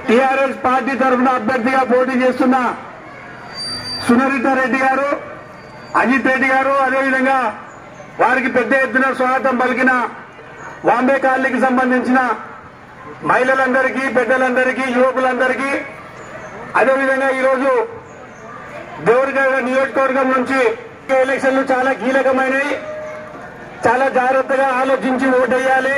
TRS party తరఫున అభ్యర్థిగా పోటీ చేస్తున్న సునీత రెడ్డి గారు, అజిత్ రెడ్డి గారు, అదేవిధంగా వారికి పెద్ద ఎత్తున స్వాగతం పలికిన వాంబే కాలనీకి సంబంధించిన మహిళలందరికీ, పెద్దలందరికీ, యువకులందరికీ, అదేవిధంగా ఈరోజు దేవరగడ్డ నియోజకవర్గం నుంచి ఎలక్షన్లు చాలా కీలకమైనవి. చాలా జాగ్రత్తగా ఆలోచించి ఓటేయాలి.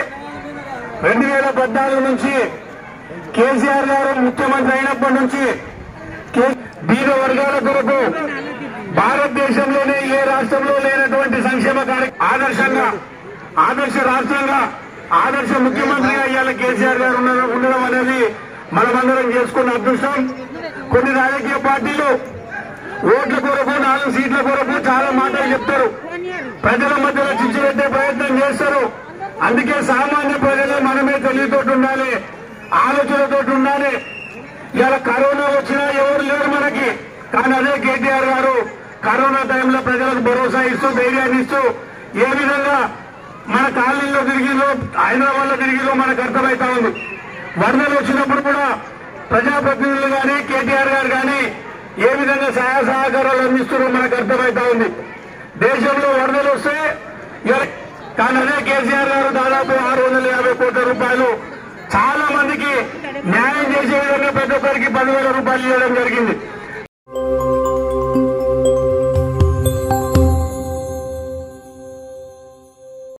2014 నుంచి కేసీఆర్ గారు ముఖ్యమంత్రి అయినప్పటి నుంచి బీద వర్గాల కొరకు భారతదేశంలోనే ఏ రాష్ట్రంలో లేనటువంటి సంక్షేమ కార్యక్రమం ఆదర్శ రాష్ట్రంగా, ఆదర్శ ముఖ్యమంత్రిగా ఇవాళ కేసీఆర్ గారు ఉండడం అనేది మనమందరం చేసుకున్న అదృష్టం. కొన్ని రాజకీయ పార్టీలు ఓట్ల కొరకు, 4 సీట్ల కొరకు చాలా మాటలు చెప్తారు, ప్రజల మధ్యలో చిచ్చు పెట్టే ప్రయత్నం చేస్తారు. అందుకే సామాన్య ప్రజలు మనమే తెలివితోటి ఉండాలి, ఆలోచనతో ఉండాలి. ఇవాళ కరోనా వచ్చినా ఎవరు లేరు మనకి, కానీ అదే కేటీఆర్ గారు కరోనా టైంలో ప్రజలకు భరోసా ఇస్తూ, ధైర్యాన్ని ఇస్తూ ఏ విధంగా మన కాలనీలో తిరిగిలో, హైదరాబాద్ లో తిరిగిలో మనకు అర్థమవుతా ఉంది. వరదలు వచ్చినప్పుడు కూడా ప్రజాప్రతినిధులు కానీ, కేటీఆర్ గారు కానీ ఏ విధంగా సహాయ సహకారాలు అందిస్తున్నారో మనకు అర్థమవుతా ఉంది. దేశంలో వరదలు వస్తే కానీ అదే కేసీఆర్ గారు దాదాపు 650 కోట్ల రూపాయలు చాలా మందికి న్యాయం చేసే విధంగా ప్రతి ఒక్కరికి 10,000 రూపాయలు ఇవ్వడం జరిగింది.